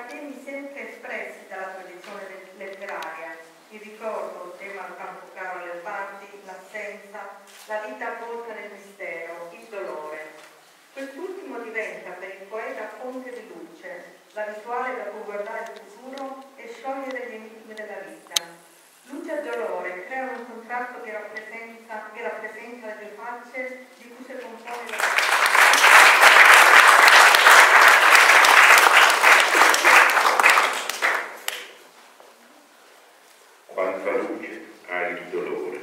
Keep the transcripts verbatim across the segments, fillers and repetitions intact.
temi sempre espressi dalla tradizione letteraria: il ricordo, tema tanto caro alle parti, l'assenza, la vita avvolta nel mistero, il dolore. Quest'ultimo diventa per il poeta fonte di luce, la visuale da cui guardare il futuro e sciogliere gli enigmi della vita. Luce e dolore creano un contrasto che rappresenta, che rappresenta le due facce di cui si compone la Quanta luce ha il dolore.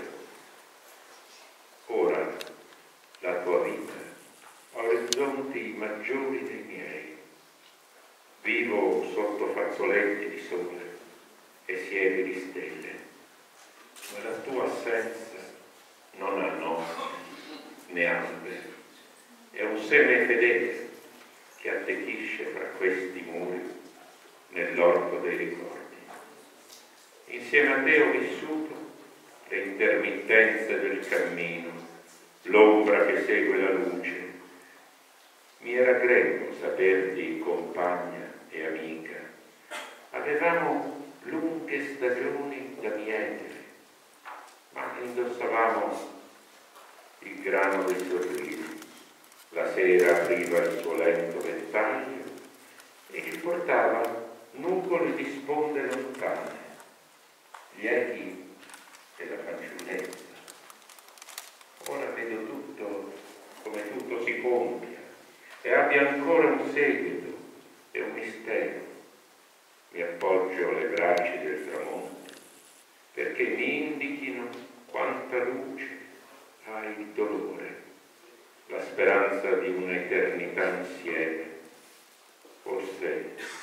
Ora la tua vita ha orizzonti maggiori dei miei. Vivo sotto fazzoletti di sole e siepi di stelle, ma la tua assenza non ha notte né alberi. È un seme fedele che attecchisce fra questi muri nell'orto dei ricordi. Insieme a te ho vissuto le intermittenze del cammino, l'ombra che segue la luce. Mi era greco saperti compagna e amica. Avevamo lunghe stagioni da mietere, ma indossavamo il grano dei sorrisi. La sera apriva il suo lento ventaglio e ci portava nuvole di sponde lontane, gli echi della fanciullezza. Ora vedo tutto come tutto si compia e abbia ancora un seguito e un mistero. Mi appoggio alle braccia del tramonto perché mi indichino quanta luce ha il dolore, la speranza di un'eternità insieme. Forse